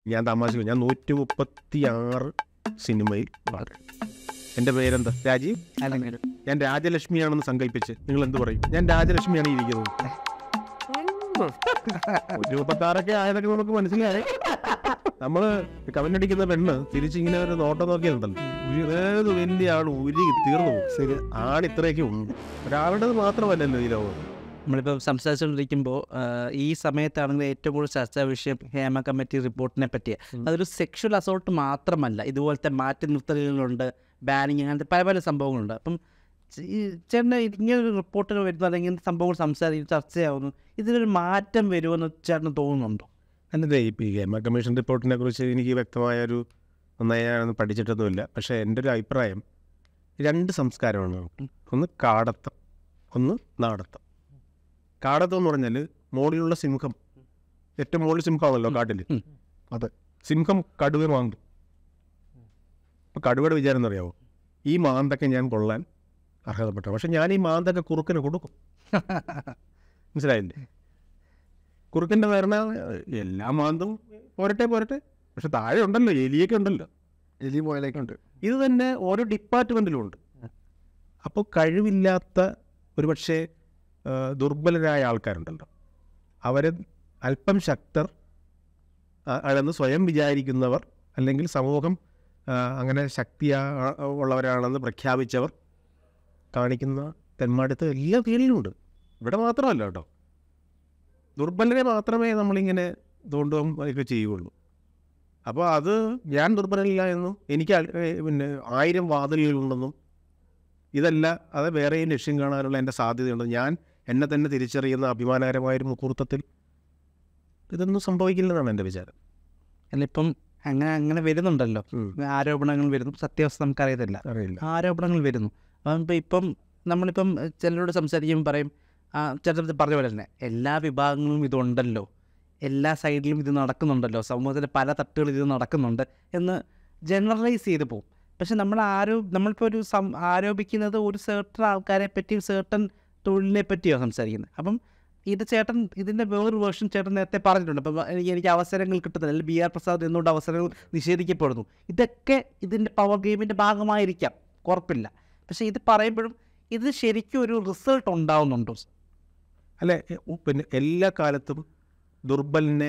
ഞാൻ തമാശ, ഞാൻ 136 സിനിമയിൽ പാടും. എൻ്റെ പേരെന്താ? രാജീവ്. ഞാൻ രാജലക്ഷ്മിയാണെന്ന് സങ്കല്പിച്ച് നിങ്ങൾ എന്ത് പറയും? ഞാൻ രാജലക്ഷ്മിയാണ് ഇരിക്കുന്നത്. 136 ആയതൊക്കെ നമുക്ക് മനസ്സിലായി. നമ്മള് കവനടിക്കുന്ന പെണ്ണ് തിരിച്ചിങ്ങനെ ഒരു നോട്ടം നോക്കിയിട്ടുണ്ടല്ലോ, ഏത് വലിയ ആൾ ഉരുകി തീർന്നു പോകും. ശരി, ആളിത്രയൊക്കെ ഉണ്ട്. ഒരാളുടേത് മാത്രമല്ലല്ലോ ഈ ലോകം. നമ്മളിപ്പോൾ സംസാരിച്ചുകൊണ്ടിരിക്കുമ്പോൾ ഈ സമയത്താണെങ്കിൽ ഏറ്റവും കൂടുതൽ ചർച്ചാ വിഷയം ഹേമ കമ്മിറ്റി റിപ്പോർട്ടിനെ പറ്റിയാണ്. അതൊരു സെക്ഷൽ അസോൾട്ട് മാത്രമല്ല, ഇതുപോലത്തെ മാറ്റി നിർത്തലുകളുണ്ട്, ബാനിങ്, അങ്ങനത്തെ പല പല സംഭവങ്ങളുണ്ട്. അപ്പം ഈ ചേട്ടൻ്റെ ഇങ്ങനൊരു റിപ്പോർട്ടുകൾ വരുന്നു അല്ലെങ്കിൽ സംഭവങ്ങൾ സംസാരിക്കും, ചർച്ചയാവുന്നു, ഇതിനൊരു മാറ്റം വരുമെന്ന് ചേട്ടന് തോന്നുന്നുണ്ടോ? അല്ലതെ, ഈ ഹേമ കമ്മീഷൻ റിപ്പോർട്ടിനെ കുറിച്ച് എനിക്ക് വ്യക്തമായൊരു നന്നായി ഞാനൊന്നും പഠിച്ചിട്ടൊന്നുമില്ല. പക്ഷേ എൻ്റെ ഒരു അഭിപ്രായം, 2 സംസ്കാരമാണ്. ഒന്ന് കാടത്തം, ഒന്ന് നാടത്തം. കാടത്തം എന്ന് പറഞ്ഞാൽ മോളിലുള്ള സിംഹം, ഏറ്റവും മുകളിൽ സിംഹമാണല്ലോ കാട്ടിൽ. അത് സിംഹം കടുവ മാന്തും. അപ്പോൾ കടുവയുടെ വിചാരം എന്നറിയാമോ? ഈ മാന്തൊക്കെ ഞാൻ കൊള്ളാൻ അർഹതപ്പെട്ട, പക്ഷെ ഞാൻ ഈ മാന്തൊക്കെ കുറുക്കന് കൊടുക്കും. മനസ്സിലായില്ലേ? കുറുക്കൻ്റെ വരണ എല്ലാ മാന്തും പോരട്ടെ, പക്ഷെ താഴെ ഉണ്ടല്ലോ എലിയൊക്കെ ഉണ്ടല്ലോ, എലി പോയാലൊക്കെ ഉണ്ട്. ഇത് തന്നെ ഓരോ ഡിപ്പാർട്ട്മെൻറ്റിലും ഉണ്ട്. അപ്പോൾ കഴിവില്ലാത്ത ഒരുപക്ഷെ ദുർബലരായ ആൾക്കാരുണ്ടല്ലോ, അവർ അല്പം ശക്തർ ആണെന്ന് സ്വയം വിചാരിക്കുന്നവർ, അല്ലെങ്കിൽ സമൂഹം അങ്ങനെ ശക്തി ഉള്ളവരാണെന്ന് പ്രഖ്യാപിച്ചവർ കാണിക്കുന്ന തെന്മാടിത്തം എല്ലാ ഫീൽഡിലുമുണ്ട്. ഇവിടെ മാത്രമല്ല കേട്ടോ, ദുർബലരെ മാത്രമേ നമ്മളിങ്ങനെ തോണ്ടുകയും ഒക്കെ ചെയ്യുകയുള്ളൂ. അപ്പോൾ അത് ഞാൻ ദുർബലനില്ല എന്നും എനിക്ക് പിന്നെ 1000 വാതിലുകളുണ്ടെന്നും ഇതല്ല, അത് വേറെയും ലക്ഷ്യം കാണാനുള്ള എൻ്റെ സാധ്യതയുണ്ട്, ഞാൻ എന്നെ തന്നെ തിരിച്ചറിയുന്ന അഭിമാനകരമായൊരു മുഹൂർത്തത്തിൽ ഇതൊന്നും സംഭവിക്കില്ലെന്നാണ് എൻ്റെ വിചാരം. അല്ല, ഇപ്പം അങ്ങനെ വരുന്നുണ്ടല്ലോ, ആരോപണങ്ങൾ വരുന്നു, സത്യാവസ്ഥ നമുക്കറിയത്തില്ല, ആരോപണങ്ങൾ വരുന്നു. അപ്പം ഇപ്പം നമ്മളിപ്പം ചിലരോട് സംസാരിക്കുമ്പോൾ പറയും, ചിലർ പറഞ്ഞ പോലെ തന്നെ എല്ലാ വിഭാഗങ്ങളും ഇതുണ്ടല്ലോ, എല്ലാ സൈഡിലും ഇത് നടക്കുന്നുണ്ടല്ലോ, സമൂഹത്തിൻ്റെ പല തട്ടുകളിൽ ഇത് നടക്കുന്നുണ്ട് എന്ന് ജനറലൈസ് ചെയ്ത് പോകും. പക്ഷെ നമ്മളിപ്പോൾ ഒരു ആരോപിക്കുന്നത് ഒരു സേർട്ടൺ ആൾക്കാരെ പറ്റി, സേർട്ടൺ തൊഴിലിനെ പറ്റിയാണ് സംസാരിക്കുന്നത്. അപ്പം ഇത് ചേട്ടൻ ഇതിൻ്റെ വേറൊരു വേർഷൻ ചേട്ടൻ നേരത്തെ പറഞ്ഞിട്ടുണ്ട്. അപ്പം എനിക്ക് അവസരങ്ങൾ കിട്ടുന്നില്ല, അല്ലെങ്കിൽ BR പ്രസാദ് എന്തുകൊണ്ട് അവസരങ്ങൾ നിഷേധിക്കപ്പെടുന്നു, ഇതൊക്കെ ഇതിൻ്റെ പവർ ഗെയിമിൻ്റെ ഭാഗമായിരിക്കാം, കുഴപ്പമില്ല. പക്ഷേ ഇത് പറയുമ്പോഴും ഇത് ശരിക്കും ഒരു റിസൾട്ട് ഉണ്ടാവുന്നുണ്ടോ? അല്ലെ, പിന്നെ എല്ലാ കാലത്തും ദുർബലിനെ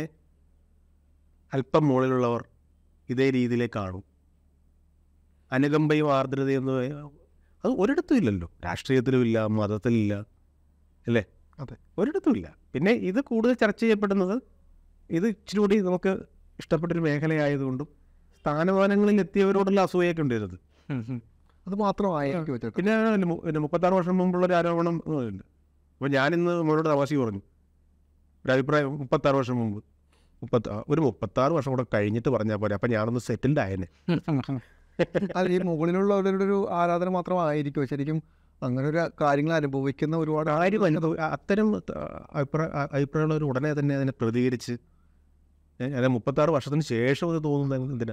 അല്പം മുകളിലുള്ളവർ ഇതേ രീതിയിലേ കാണും. അനുകമ്പയും ആർദ്രതയും അത് ഒരിടത്തും ഇല്ലല്ലോ, രാഷ്ട്രീയത്തിലും ഇല്ല, മതത്തിലില്ല, അല്ലേ? അതെ, ഒരിടത്തും ഇല്ല. പിന്നെ ഇത് കൂടുതൽ ചർച്ച ചെയ്യപ്പെടുന്നത്, ഇത് ഇച്ചിരി കൂടി നമുക്ക് ഇഷ്ടപ്പെട്ടൊരു മേഖലയായതുകൊണ്ടും സ്ഥാനമാനങ്ങളിൽ എത്തിയവരോടുള്ള അസൂയൊക്കെ ഉണ്ടായിരുന്നത്. അത് മാത്രമായിരിക്കും. പിന്നെ 36 വർഷം മുമ്പുള്ളൊരു ആരോപണം ഉണ്ട്. അപ്പോൾ ഞാനിന്ന് മോനോട് തമാശ പറഞ്ഞു, ഒരു അഭിപ്രായം, 36 വർഷം മുമ്പ്, ഒരു 36 വർഷം കൂടെ കഴിഞ്ഞിട്ട് പറഞ്ഞാൽ പോലെ, അപ്പം ഞാനൊന്ന് സെറ്റിൽഡ് ആയേനെ. അല്ല, ഈ മുകളിലുള്ളവരുടെ ഒരു ആരാധന മാത്രമായിരിക്കും ശരിക്കും അങ്ങനെ ഒരു കാര്യങ്ങൾ അനുഭവിക്കുന്ന ഒരുപാട് ആരും അത്തരം അഭിപ്രായമുള്ളവർ ഉടനെ തന്നെ അതിനെ പ്രതികരിച്ച്, അതായത് 36 വർഷത്തിന് ശേഷം അത് തോന്നുന്നത് എന്തിനാ?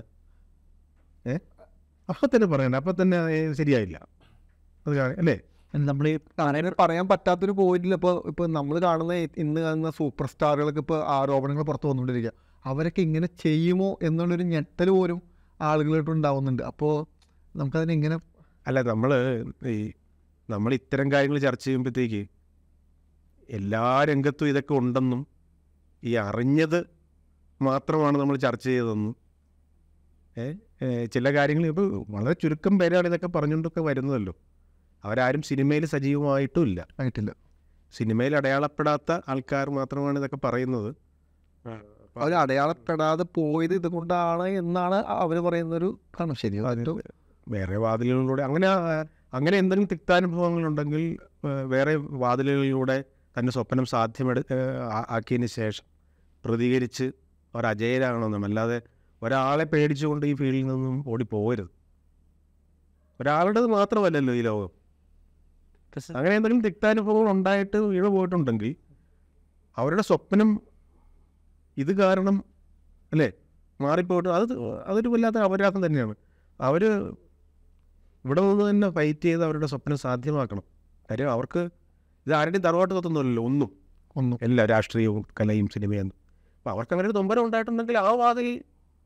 അപ്പം തന്നെ പറയണ്ട, അപ്പം തന്നെ ശരിയായില്ല അത് അല്ലേ? നമ്മൾ ഈ പറയാൻ പറ്റാത്തൊരു പോയിന്റിൽ ഇപ്പോൾ നമ്മൾ ഇന്ന് കാണുന്ന സൂപ്പർ സ്റ്റാറുകൾക്ക് ഇപ്പോൾ ആരോപണങ്ങൾ പുറത്തു വന്നുകൊണ്ടിരിക്കുക, അവരൊക്കെ ഇങ്ങനെ ചെയ്യുമോ എന്നുള്ളൊരു ഞെട്ടൽ പോലും ആളുകളായിട്ട് ഉണ്ടാവുന്നുണ്ട്. അപ്പോൾ നമുക്കതിനെങ്ങനെ, അല്ല, നമ്മൾ ഇത്തരം കാര്യങ്ങൾ ചർച്ച ചെയ്യുമ്പോഴത്തേക്ക് എല്ലാ രംഗത്തും ഇതൊക്കെ ഉണ്ടെന്നും ഈ അറിഞ്ഞത് മാത്രമാണ് നമ്മൾ ചർച്ച ചെയ്തതെന്നും, ചില കാര്യങ്ങൾ ഇപ്പോൾ വളരെ ചുരുക്കം പേരാണ് ഇതൊക്കെ പറഞ്ഞുകൊണ്ടൊക്കെ വരുന്നതല്ലോ. അവരാരും സിനിമയിൽ ആയിട്ടില്ല. സിനിമയിൽ അടയാളപ്പെടാത്ത ആൾക്കാർ മാത്രമാണ് ഇതൊക്കെ പറയുന്നത്. അവർ അടയാളപ്പെടാതെ പോയത് ഇതുകൊണ്ടാണ് എന്നാണ് അവർ പറയുന്നൊരു കാരണം. ശരി, വേറെ വാതിലുകളിലൂടെ അങ്ങനെ എന്തെങ്കിലും തിക്താനുഭവങ്ങളുണ്ടെങ്കിൽ വേറെ വാതിലുകളിലൂടെ തൻ്റെ സ്വപ്നം ആക്കിയതിന് ശേഷം പ്രതികരിച്ച് അവർ അജയരാകണമെന്നും, അല്ലാതെ ഒരാളെ പേടിച്ചുകൊണ്ട് ഈ ഫീൽഡിൽ നിന്നും ഓടിപ്പോകരുത്. ഒരാളുടേത് മാത്രമല്ലല്ലോ ഈ ലോകം. അങ്ങനെ എന്തെങ്കിലും തിക്താനുഭവങ്ങൾ ഉണ്ടായിട്ട് വീണ് പോയിട്ടുണ്ടെങ്കിൽ അവരുടെ സ്വപ്നം ഇത് കാരണം അല്ലേ മാറിപ്പോയിട്ട് അതൊരു വല്ലാത്ത അപരാധം തന്നെയാണ്. അവർ ഇവിടെ നിന്ന് തന്നെ ഫൈറ്റ് ചെയ്ത് അവരുടെ സ്വപ്നം സാധ്യമാക്കണം. കാര്യം അവർക്ക് ഇത് ആരുടെയും തറവാട്ട് തൊത്തൊന്നുമല്ലല്ലോ, ഒന്നും എല്ലാ രാഷ്ട്രീയവും കലയും സിനിമയൊന്നും. അപ്പോൾ അവർക്ക് അങ്ങനെ ഒരു നൊമ്പരം ഉണ്ടായിട്ടുണ്ടെങ്കിൽ ആ വാതിൽ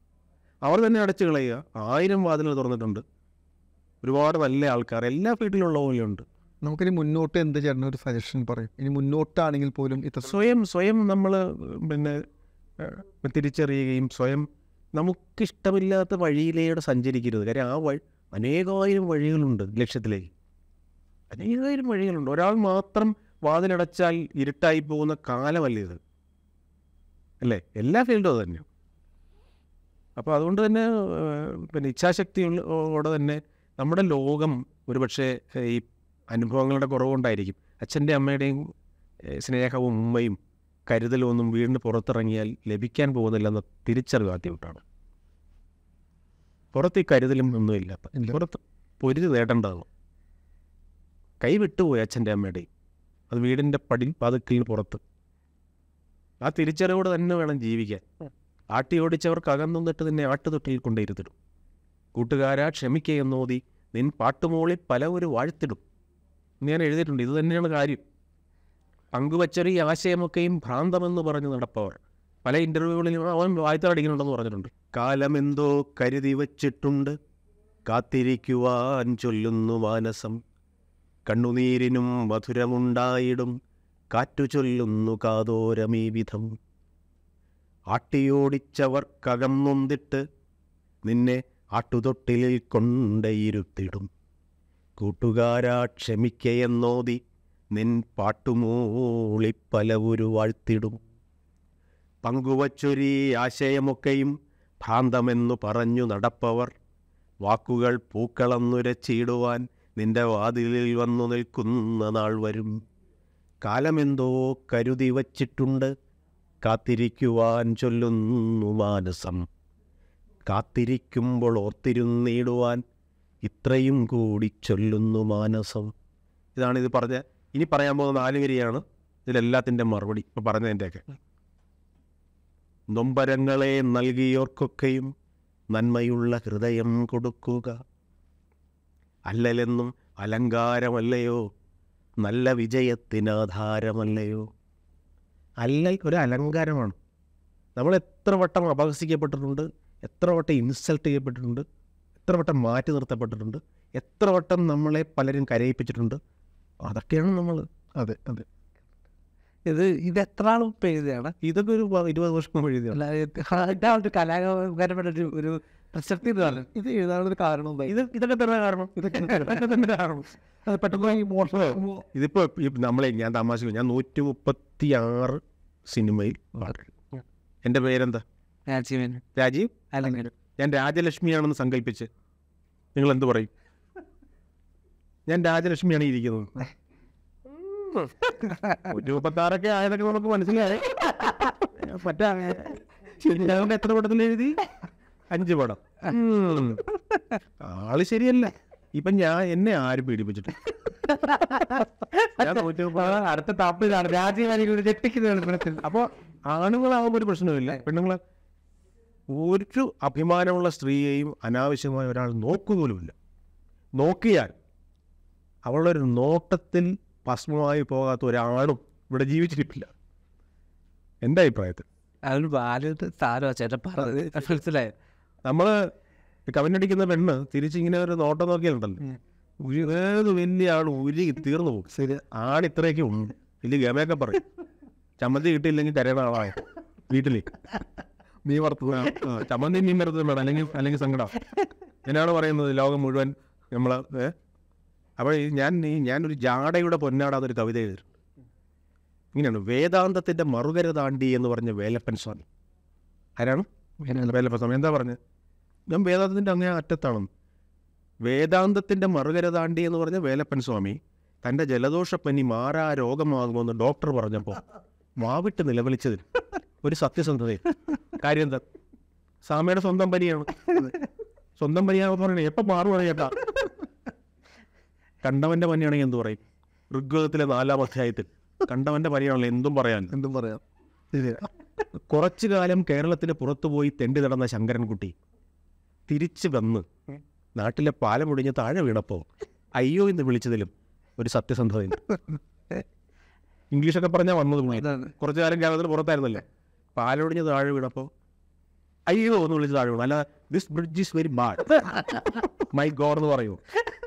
അവർ തന്നെ അടച്ചു കളയുക. 1000 വാതിലുകൾ തുറന്നിട്ടുണ്ട്. ഒരുപാട് നല്ല ആൾക്കാർ എല്ലാ ഫീൽഡിലുള്ള പോലെയുണ്ട്. നമുക്കിനി മുന്നോട്ട് എന്ത് ചേട്ടൻ ഒരു സജഷൻ പറയും? ഇനി മുന്നോട്ടാണെങ്കിൽ പോലും സ്വയം നമ്മൾ പിന്നെ തിരിച്ചറിയുകയും സ്വയം നമുക്കിഷ്ടമില്ലാത്ത വഴിയിലൂടെ സഞ്ചരിക്കരുത്. കാര്യം ആ അനേകായിരം വഴികളുണ്ട് ലക്ഷ്യത്തിലേക്ക്. അനേകായിരം വഴികളുണ്ട്. ഒരാൾ മാത്രം വാതിലടച്ചാൽ ഇരുട്ടായി പോകുന്ന കാലമല്ല ഇത്, അല്ലേ? എല്ലാ ഫീൽഡും അത് തന്നെയാണ്. അപ്പോൾ അതുകൊണ്ട് തന്നെ പിന്നെ ഇച്ഛാശക്തിയോടെ തന്നെ നമ്മുടെ ലോകം ഒരുപക്ഷെ ഈ അനുഭവങ്ങളുടെ കുറവുകൊണ്ടായിരിക്കും. അച്ഛൻ്റെ അമ്മയുടെയും സ്നേഹവും ഉമ്മയും കരുതലും ഒന്നും വീടിന് പുറത്തിറങ്ങിയാൽ ലഭിക്കാൻ പോകുന്നില്ലെന്ന തിരിച്ചറിവ് ആദ്യമായിട്ടാണ്. പുറത്ത് ഈ കരുതലും ഒന്നുമില്ല. പുറത്ത് പൊരുതി നേടേണ്ടതാണ്. കൈ വിട്ടുപോയി അച്ഛൻ്റെ അമ്മയുടെയും. അത് വീടിൻ്റെ പതുക്കിൽ പുറത്ത്. ആ തിരിച്ചറിവോടെ തന്നെ വേണം ജീവിക്കാൻ. ആട്ടി ഓടിച്ചവർക്ക് അകന്നിട്ട് തന്നെ ആട്ടുതൊട്ടിൽ കൊണ്ടിരുത്തിടും. കൂട്ടുകാരാ ക്ഷമിക്കുക എന്നോതി നിൻ പാട്ടുമോളി പല ഒരു വാഴ്ത്തിടും എന്ന് ഞാൻ എഴുതിയിട്ടുണ്ട്. ഇത് തന്നെയാണ് കാര്യം. പങ്കുവച്ചൊരു ഈ ആശയമൊക്കെയും ഭ്രാന്തമെന്ന് പറഞ്ഞ് നടപ്പവർ. പല ഇൻ്റർവ്യൂകളിലും അവൻ വായ്ത്തടിക്കുന്നുണ്ടെന്ന് പറഞ്ഞിട്ടുണ്ട്. കാലമെന്തോ കരുതി വച്ചിട്ടുണ്ട്, കാത്തിരിക്കുവാൻ ചൊല്ലുന്നു മാനസം. കണ്ണുനീരിനും മധുരമുണ്ടായിടും, കാറ്റു ചൊല്ലുന്നു കാതോരമീ വിധം. ആട്ടിയോടിച്ചവർക്കകം നൊന്തിട്ട് നിന്നെ ആട്ടുതൊട്ടിലിൽ കൊണ്ടയിരുത്തിടും. കൂട്ടുകാരാ ക്ഷമിക്കയെന്നോതി നിൻ പാട്ടുമൂളി പലവുരു വാഴ്ത്തിടും. പങ്കുവച്ചൊരീ ആശയമൊക്കെയും ഭ്രാന്തമെന്നു പറഞ്ഞു നടപ്പവർ. വാക്കുകൾ പൂക്കളന്നുരച്ചിടുവാൻ നിന്റെ വാതിലിൽ വന്നു നിൽക്കുന്ന നാൾ വരും. കാലമെന്തോ കരുതി വച്ചിട്ടുണ്ട്, കാത്തിരിക്കുവാൻ ചൊല്ലുന്നു മാനസം. കാത്തിരിക്കുമ്പോൾ ഓർത്തിരുന്നിടുവാൻ ഇത്രയും കൂടി ചൊല്ലുന്നു മാനസം. ഇതാണിത് പറഞ്ഞ ഇനി പറയാൻ പോകുന്ന 4 വരിയാണ് ഇതിലെല്ലാത്തിൻ്റെ മറുപടി ഇപ്പോൾ പറഞ്ഞതിൻ്റെയൊക്കെ. നൊമ്പരങ്ങളെ നൽകിയോർക്കൊക്കെയും നന്മയുള്ള ഹൃദയം കൊടുക്കുക. അല്ലലെന്നും അലങ്കാരമല്ലയോ, നല്ല വിജയത്തിനാധാരമല്ലയോ. അല്ല ഒരു അലങ്കാരമാണ്. നമ്മൾ എത്ര വട്ടം അപഹസിക്കപ്പെട്ടിട്ടുണ്ട്, എത്ര വട്ടം ഇൻസൾട്ട് ചെയ്യപ്പെട്ടിട്ടുണ്ട്, എത്ര വട്ടം മാറ്റി നിർത്തപ്പെട്ടിട്ടുണ്ട്, എത്ര വട്ടം നമ്മളെ പലരും കരയിപ്പിച്ചിട്ടുണ്ട്. അതൊക്കെയാണ് നമ്മൾ. അതെ അതെ. ഇത് എത്ര ആളും എഴുതിയാണ്? ഇതൊക്കെ ഒരു 20 വർഷം മുമ്പ് എഴുതിയാണ്. ഒരു കലാകാരപരമായ ഒരു പ്രസക്തി എന്ന് പറഞ്ഞു. ഇത് എഴുതാനൊരു കാരണം ഇതൊക്കെ തന്നെ കാരണം. അത് പെട്ടെന്ന് ഇതിപ്പോൾ നമ്മളെ ഞാൻ താമസിക്കും. ഞാൻ 136 സിനിമയിൽ എൻ്റെ പേരെന്താ? രാജീവ്. ഞാൻ രാജലക്ഷ്മിയാണെന്ന് സങ്കല്പിച്ച് നിങ്ങൾ എന്ത് പറയും? ഞാൻ രാജലക്ഷ്മിയാണ് ഇരിക്കുന്നത്. 136 ആയതൊക്കെ നമുക്ക് മനസ്സിലായി. എത്ര പടത്തിൽ എഴുതി? 5 പടം. ആള് ശരിയല്ല. ഇപ്പം എന്നെ ആരും പീഡിപ്പിച്ചിട്ട് അടുത്ത താപ്പിലാണ് രാജീവ്. അപ്പോൾ ആണുങ്ങളാകുമ്പോൾ ഒരു പ്രശ്നമില്ല. പെണ്ണുങ്ങൾ ഒരു അഭിമാനമുള്ള സ്ത്രീയെയും അനാവശ്യമായ ഒരാൾ നോക്കുപോലുമില്ല. നോക്കിയാൽ അവളുടെ ഒരു നോട്ടത്തിൽ ഭസ്മമായി പോകാത്ത ഒരാളും ഇവിടെ ജീവിച്ചിരിപ്പില്ല എൻ്റെ അഭിപ്രായത്തിൽ. അതൊരു ബാലയുടെ സാരമാണ് ചേട്ടൻ പറഞ്ഞത്, മനസ്സിലായോ? നമ്മൾ കവനടിക്കുന്ന പെണ്ണ് തിരിച്ചിങ്ങനെ ഒരു നോട്ടം നോക്കിയാലുണ്ടല്ലോ, ഏത് വലിയ ആൾ ഉരുകി തീർന്നു പോകും. ശരി, ആളിത്രയൊക്കെ ഉണ്ട്. വലിയ ഗമയൊക്കെ പറയും. ചമ്മന്തി കിട്ടിയില്ലെങ്കിൽ കരയണ ആളായ വീട്ടിൽ മീൻ വറുത്തത്, ചമ്മന്തി മീൻ വറുത്തത് വേണം, അല്ലെങ്കിൽ സങ്കടം. ഞാനാണ് പറയുന്നത് ലോകം മുഴുവൻ നമ്മൾ. അപ്പോൾ ഞാനൊരു ജാടയുടെ പൊന്നാടാതൊരു കവിത എഴുതിയിട്ടുണ്ട്. ഇങ്ങനെയാണ്: വേദാന്തത്തിൻ്റെ മറുകര താണ്ടി എന്ന് പറഞ്ഞ വേലപ്പൻ സ്വാമി. ആരാണ് വേലപ്പൻ സ്വാമി? എന്താ പറഞ്ഞത്? ഞാൻ വേദാന്തത്തിൻ്റെ അങ്ങേ അറ്റത്താണെന്ന്. വേദാന്തത്തിൻ്റെ മറുകര താണ്ടി എന്ന് പറഞ്ഞ വേലപ്പൻ സ്വാമി തൻ്റെ ജലദോഷപ്പനി മാറാ രോഗമാകുമെന്ന് ഡോക്ടർ പറഞ്ഞപ്പോൾ വാവിട്ട് നിലവിളിച്ചതിൽ ഒരു സത്യസന്ധതയും. കാര്യം എന്താ? സ്വാമിയുടെ സ്വന്തം പനിയാണ്. സ്വന്തം പനിയാണെന്ന് പറയണേ എപ്പം മാറുവാണ് ചേട്ടാ. കണ്ടവൻ്റെ പനിയാണെങ്കിൽ എന്തു പറയും? ഋഗ്വേദത്തിലെ 4-ാം അധ്യായത്തിൽ കണ്ടവൻ്റെ പനിയാണല്ലോ, എന്തും പറയാം. കുറച്ചു കാലം കേരളത്തിന് പുറത്തുപോയി തെണ്ടി നടന്ന ശങ്കരൻകുട്ടി തിരിച്ചു വന്ന് നാട്ടിലെ പാലം ഒടിഞ്ഞ് താഴെ വീണപ്പോൾ അയ്യോ എന്ന് വിളിച്ചതിലും ഒരു സത്യസന്ധതയുണ്ട്. ഇംഗ്ലീഷൊക്കെ പറഞ്ഞാൽ വന്നത് കുറച്ചു കാലം കേരളത്തിന് പുറത്തായിരുന്നല്ലേ. പാലൊടിഞ്ഞ് താഴെ വീണപ്പോൾ അയ്യോ എന്ന് വിളിച്ച് താഴെ വീണു. അല്ല this bridge is very bad my god എന്ന് പറയോ?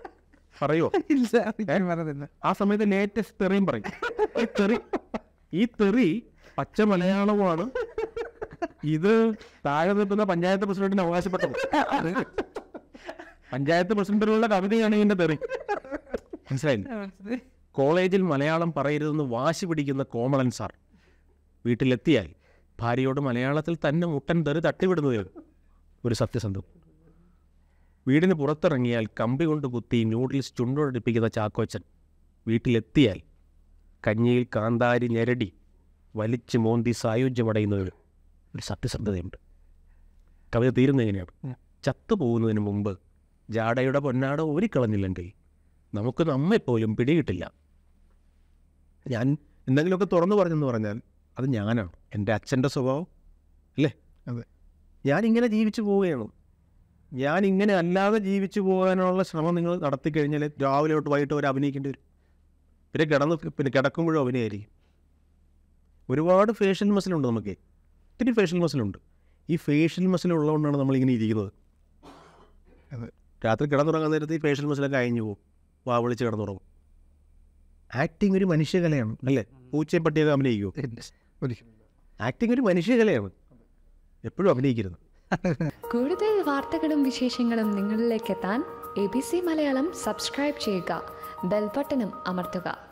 ആ സമയത്ത് ലേറ്റസ്റ്റ് തെറിയും പറയും. ഈ തെറി പച്ച മലയാളമാണ്. ഇത് താഴെ നിൽക്കുന്ന പഞ്ചായത്ത് പ്രസിഡന്റിന് അവകാശപ്പെട്ടത്. പഞ്ചായത്ത് പ്രസിഡന്റിനുള്ള കവിതയാണ് ഇതിന്റെ തെറി. മനസ്സിലായില്ല? കോളേജിൽ മലയാളം പറയരുതെന്ന് വാശി പിടിക്കുന്ന കോമളൻ സാർ വീട്ടിലെത്തിയാൽ ഭാര്യയോട് മലയാളത്തിൽ തന്നെ മുട്ടൻ തെറി തട്ടിവിടുന്നതേ ഒരു സത്യസന്ധം. വീടിന് പുറത്തിറങ്ങിയാൽ കമ്പി കൊണ്ട് കുത്തി ന്യൂഡിൽസ് ചുണ്ടോടടിപ്പിക്കുന്ന ചാക്കോച്ചൻ വീട്ടിലെത്തിയാൽ കഞ്ഞിയിൽ കാന്താരി ഞെരടി വലിച്ചു മോന്തി സായുജ്യമടയുന്നതിന് ഒരു സത്യസന്ധതയുണ്ട്. കവിത തീരുന്നതിനെയാണ്. ചത്തുപോകുന്നതിന് മുമ്പ് ജാടയുടെ പൊന്നാട ഊരിക്കളഞ്ഞില്ലെങ്കിൽ നമുക്ക് നമ്മെപ്പോലും പിടികിട്ടില്ല. ഞാൻ എന്തെങ്കിലുമൊക്കെ തുറന്നു പറഞ്ഞെന്ന് പറഞ്ഞാൽ അത് ഞാനാണ്, എൻ്റെ അച്ഛൻ്റെ സ്വഭാവം അല്ലേ? അതെ. ഞാനിങ്ങനെ ജീവിച്ചു പോവുകയാണ്. ഞാനിങ്ങനെ അല്ലാതെ ജീവിച്ചു പോകാനുള്ള ശ്രമം നിങ്ങൾ നടത്തിക്കഴിഞ്ഞാൽ രാവിലെ തൊട്ട് വൈകിട്ട് വരെ അഭിനയിക്കേണ്ടി വരും. പിന്നെ കിടക്കുമ്പോഴും അഭിനയമായിരിക്കും. ഒരുപാട് ഫേഷ്യൽ മസിലുണ്ട് നമുക്ക്, ഒത്തിരി ഫേഷ്യൽ മസിലുണ്ട്. ഈ ഫേഷ്യൽ മസിൽ ഉള്ളതുകൊണ്ടാണ് നമ്മളിങ്ങനെ ഇരിക്കുന്നത്. അതെ. രാത്രി കിടന്നുറങ്ങാൻ നേരത്ത് ഈ ഫേഷ്യൽ മസിലൊക്കെ അയഞ്ഞു പോകും, വാ വിളിച്ച് കിടന്നുറങ്ങും. ആക്ടിങ് ഒരു മനുഷ്യകലയാണ് അല്ലേ? പൂച്ചയും പട്ടിയൊക്കെ അഭിനയിക്കുമോ? ആക്ടിങ് ഒരു മനുഷ്യകലയാണ്. എപ്പോഴും അഭിനയിക്കരുത്. കൂടുതൽ വാർത്തകളും വിശേഷങ്ങളും നിങ്ങളിലേക്ക് എത്താൻ ABC മലയാളം സബ്സ്ക്രൈബ് ചെയ്യുക, ബെൽ ബട്ടണും അമർത്തുക.